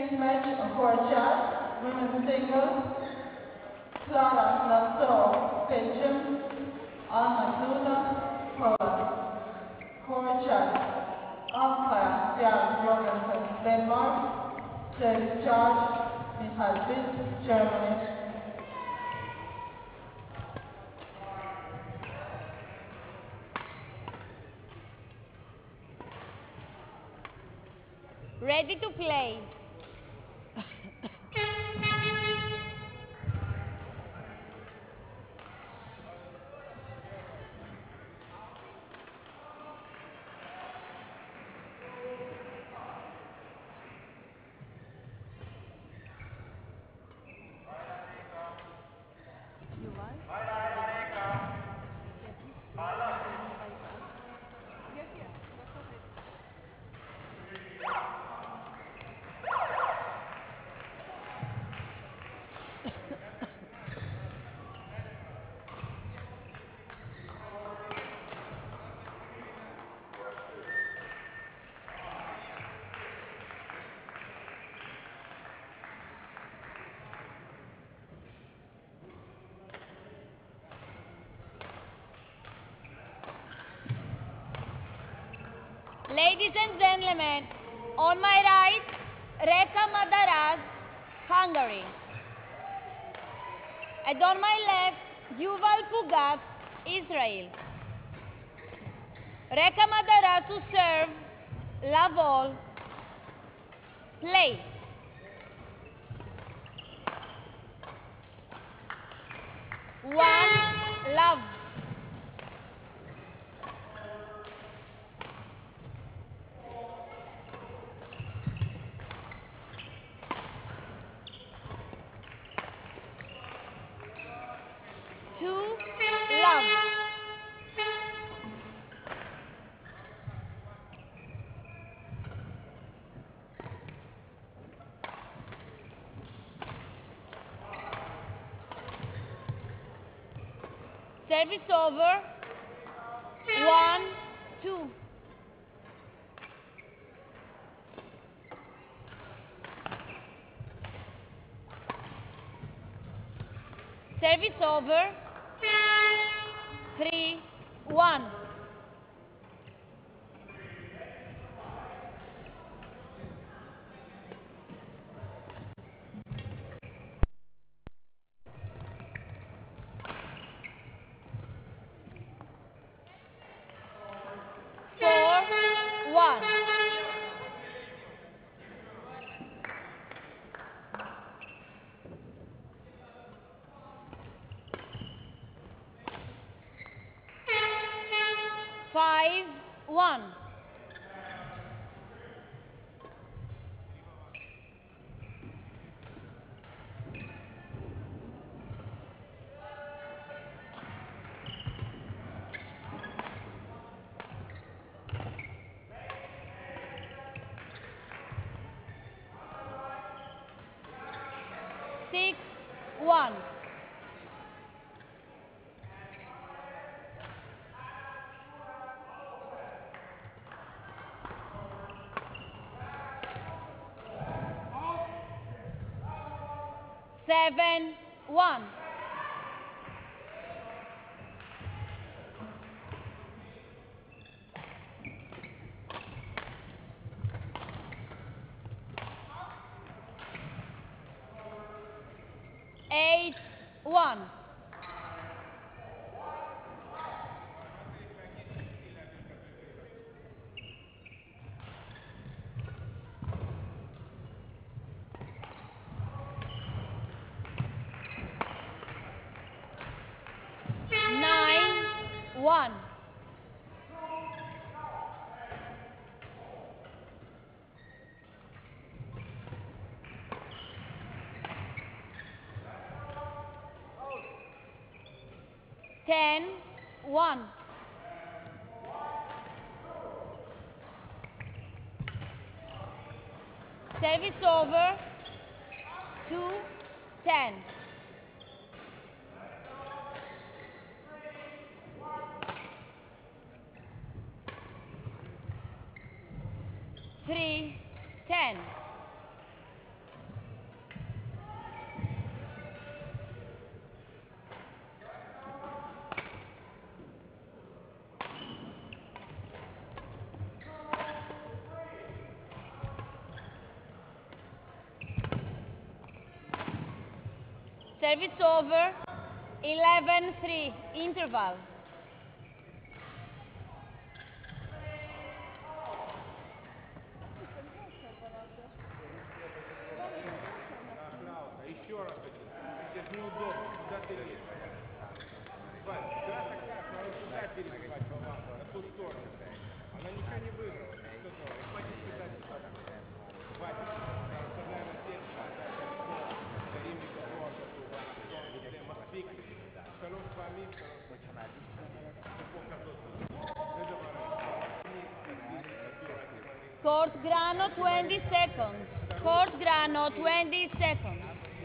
Next match for Chad, women's singles, Clara Nassau, Belgium, Alma Poland. For Chad, Anka Jan Jorgensen, Denmark, Service charge, Michael Pitt, Germany. Ready to play. Ladies and gentlemen, on my right, Reka Madarasz, Hungary. And on my left, Yuval Pugach, Israel. Reka Madarasz to serve, la vol, play. One, love. Two, love. Service over. 1, 2. Service over. 3, 1. Four, 1. Five, 1. Six, 1. Seven, 1. Eight, 1. Nine, 1. Ten, 1. Service over. 2, 10. Three, 10. Service over. 11-3. Interval. Еще раз один. Тебе неудобно. Куда ты лезешь? Вань, да, такая, она сюда перебивать команду, на ту сторону. Она ничего не выиграла. Сказала, хватит кидать сюда. Хватит. Оставляй на сердце. Карими Капуаша, מספיק. שלוש פעמים, Court grano 20 seconds. Court grano 20 seconds.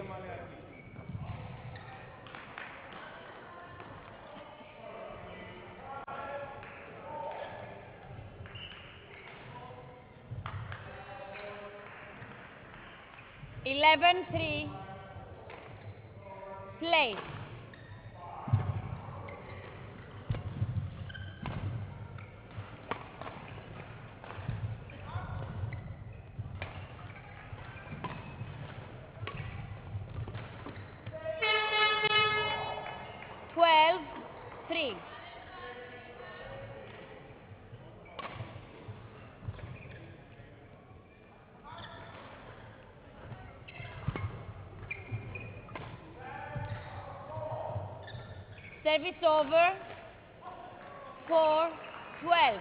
Eleven three. Play. Three. Service over. 4-12.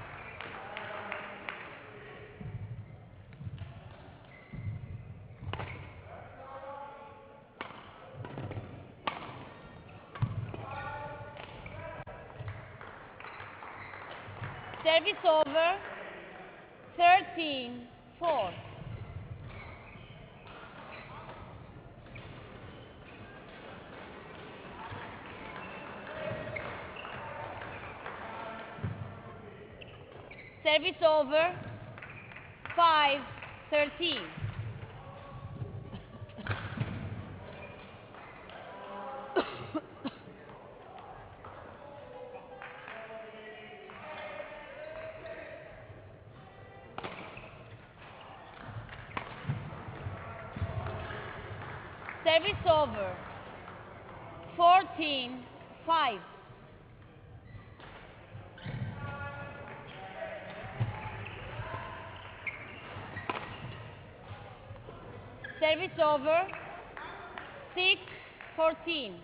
Service over. 13-4. Service over. 5-13. Service over. 14-5. Service over. 6-14.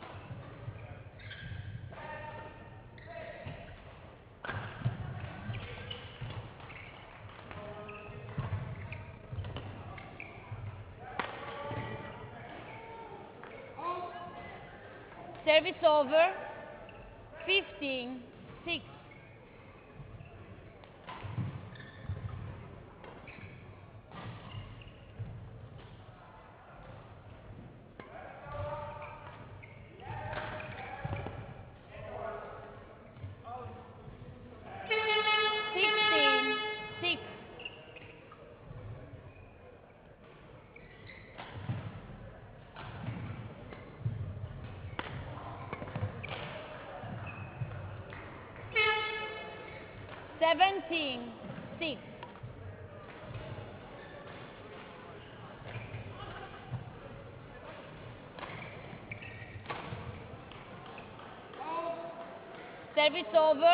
Service over. 15-6. Seventeen, 6. Service over.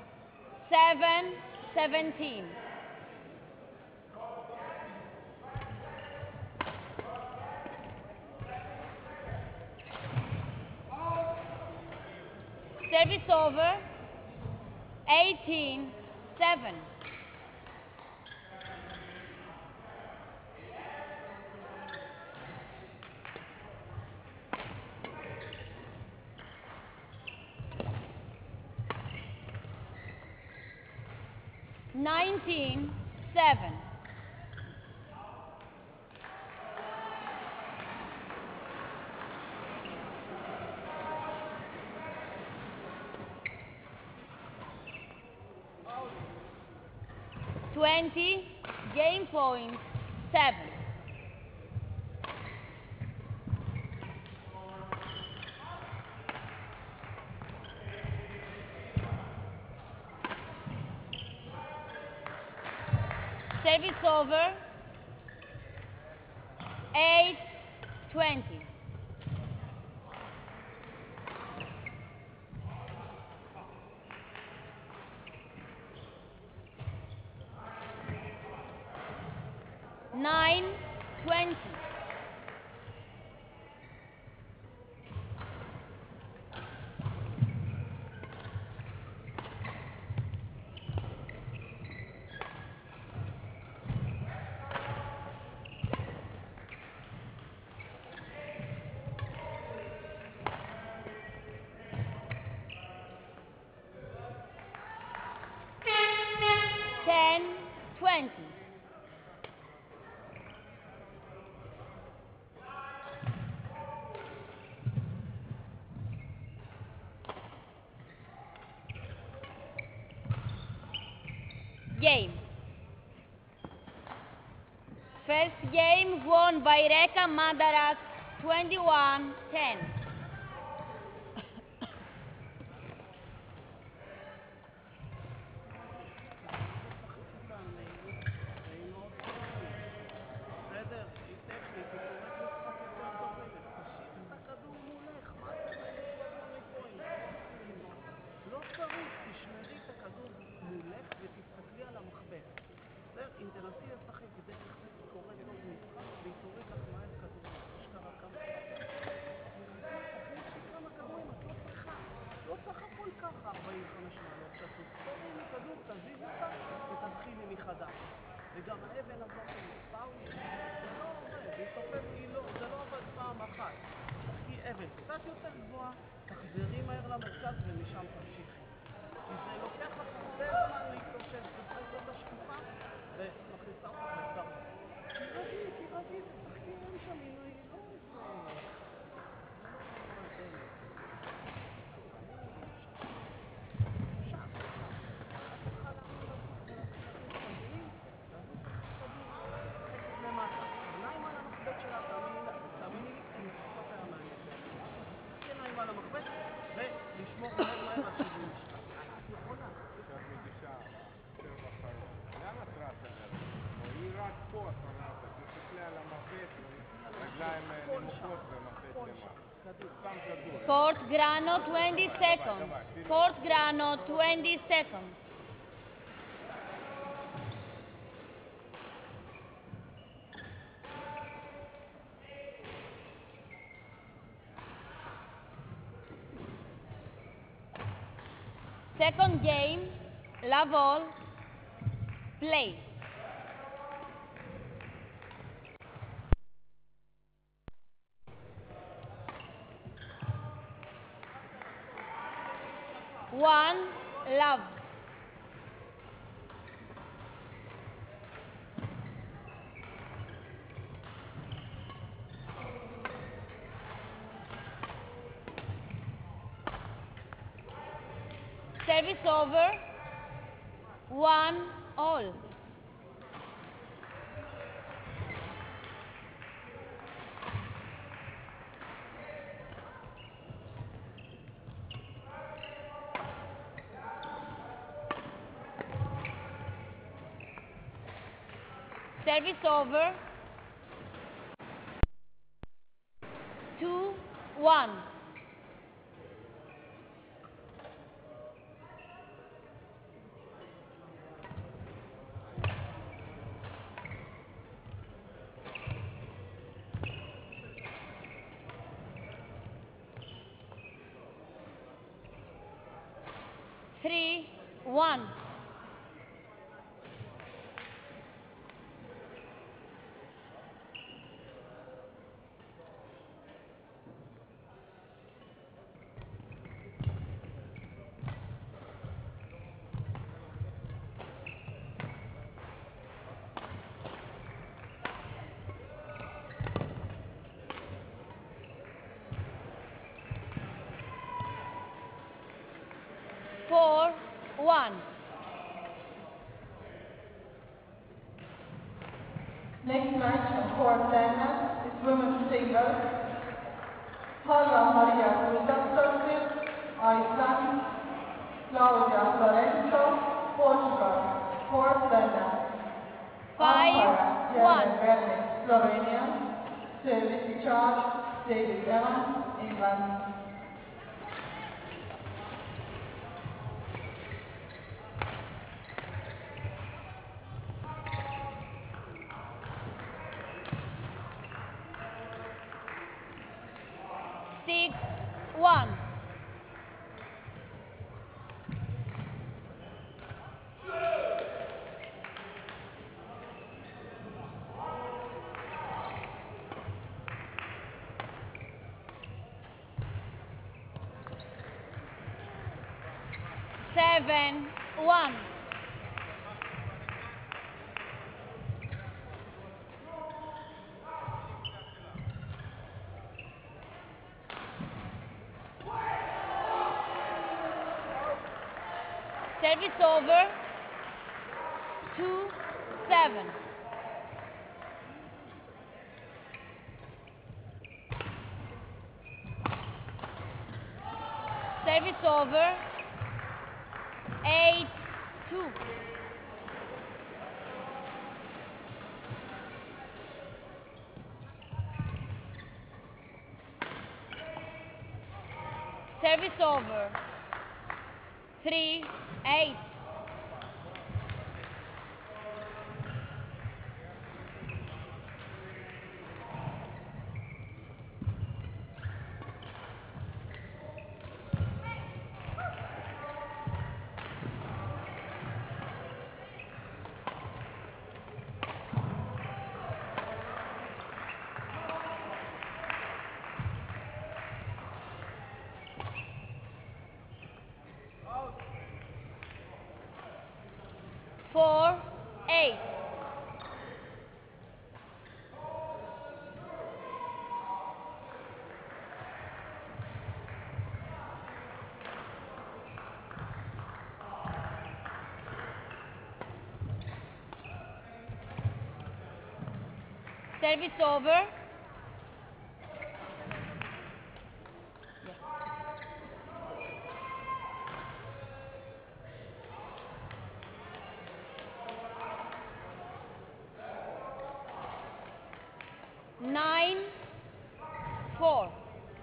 7-17. Service over. 18-7. Nineteen, 7. Game point, 7. Service over. 8-20. 20. Game. First game won by Reka Madarasz 21-10. אם תנסי לשחק בדרך זה קורה טוב משחק והיא תוריד לך מהר כדור אשכרה כמה כמה כדורים את לא צריכה כל ככה 45 מעלות שתות תוריד מכדור, תזיז אותה ותתחילי מחדש וגם האבן הזאת מספר זה לא עובד, היא תופד זה לא עובד פעם אחת תחכי אבן קצת יותר גבוהה תחזרי מהר למרכז ומשם תמשיכי כי זה לוקח לך הרבה זמן להתאושש וצריך את השקופה ומכניסה אותך לצרה. תירגעי, תשחקי אין שם, היא לא איזה... עיניים על המחבט שלה, תאמיני לי, כי לפחות היה מעניין. עיניים על המחבט ולשמור מהר עד שזה משקע. את יכולה. עכשיו מגישה יותר בחרון. למה טראסה לזה? היא רק פה אחרונה, תסתכלי על המחבט, רגליים נמוכות ומחבט למעלה. סתם כדור. Fourth grano 20 seconds. Fourth grano 20 seconds. Second game, la ball, play. One, love. Service over. 1-all. Service over. 2-1. Three, one. Four, one. Next match of court tennis is women's singles. Paula Maria Gustafsson, Iceland. Claudia Lorenzo, Portugal. Court tennis. 5-1. Slovenia. Service charge, David Evans, England. 6-1. Seven, one. Service over. 2-7. Service over. 8-2. Service over. 3-8. Four, 8. Service over. 9-4.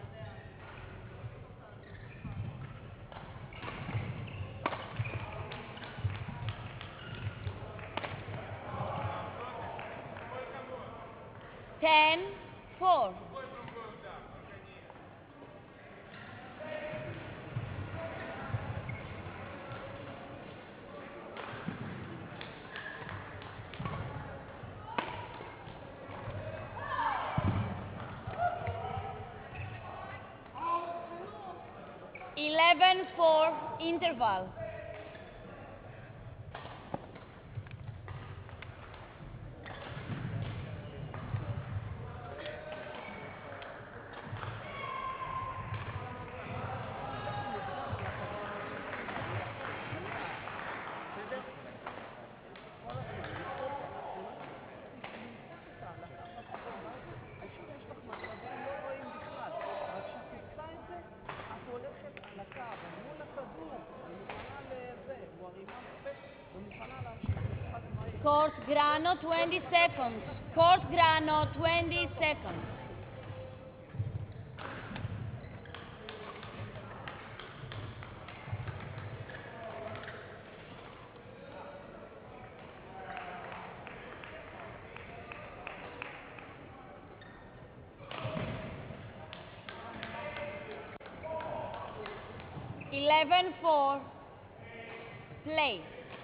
Ten, 4. 11-4 interval. Court grano 20 seconds. Court grano 20 seconds. Eleven, 4. Play.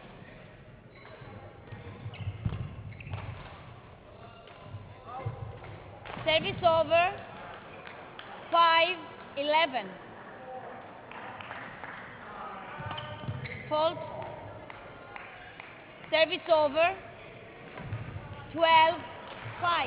Service over. 5-11. Fault. Service over. 12-5.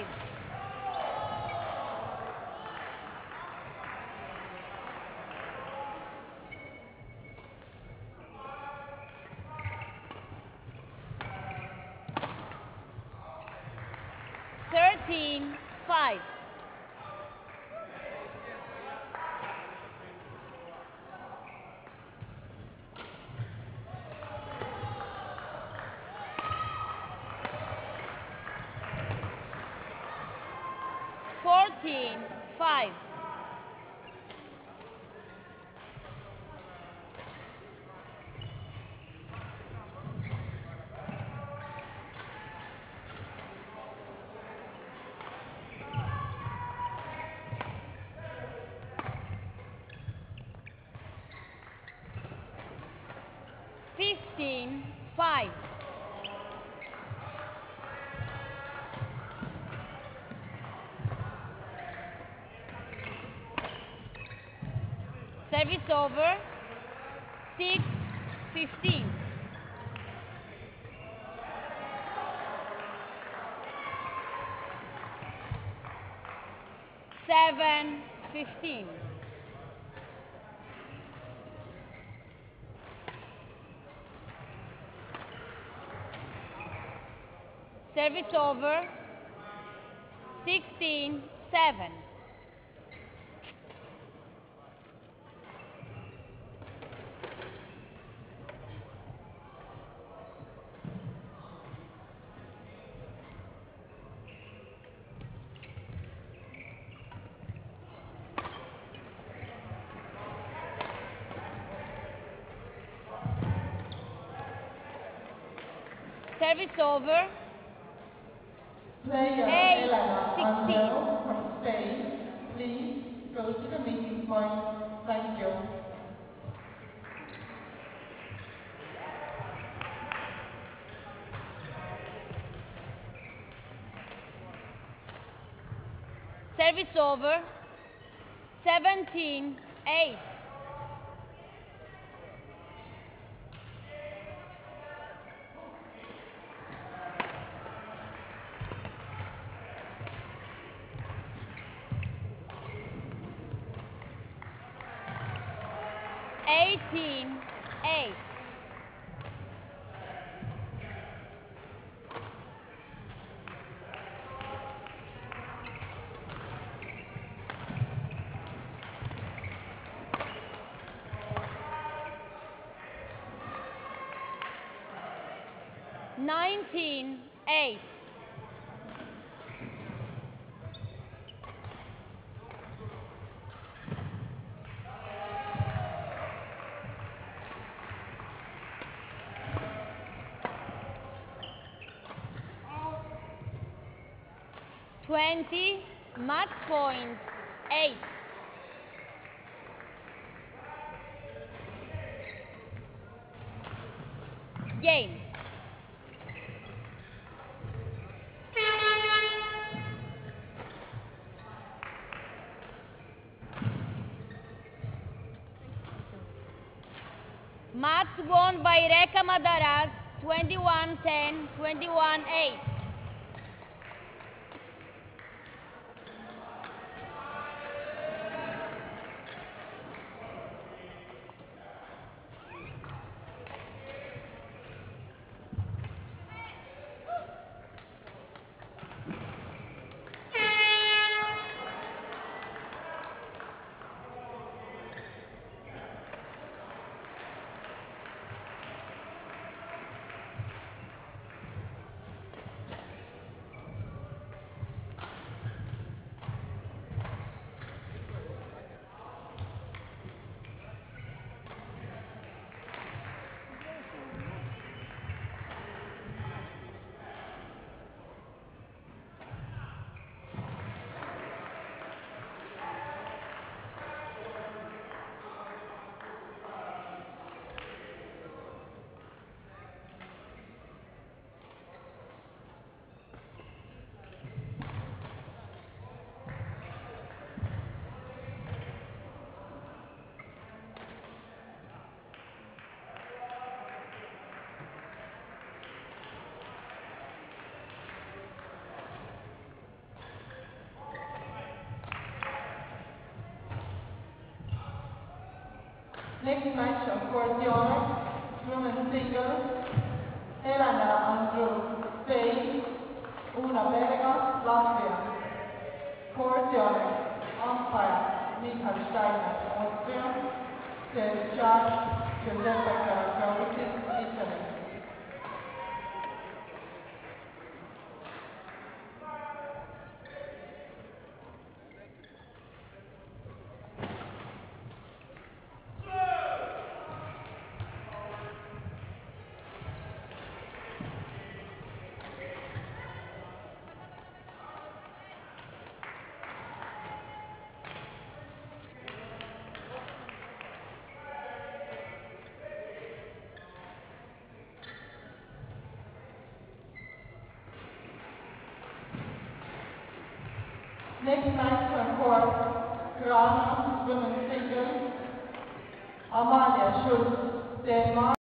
Thirteen, 5. Fourteen, 5. Fifteen, 5. Service over. 6-15. 7-15. Service over. 16-7. Service over. Player 8-16. Elena from Spain, please go to the meeting point. Thank you. Service over. 17-8. Eighteen, 8. Nineteen, 8. Match point, 8. Game. Match won by Reka Madarasz, 21-10, 21-8. Next match of course the honor, women's singles, Elena Andrew, Spain, Una Berga, Latvia. Court the honor, umpire, Michael Steiner, Austria, service charge, Giuseppe Caraccioli, Italy. Next match on court, Grana, women's singles, Amalia Schultz, Denmark.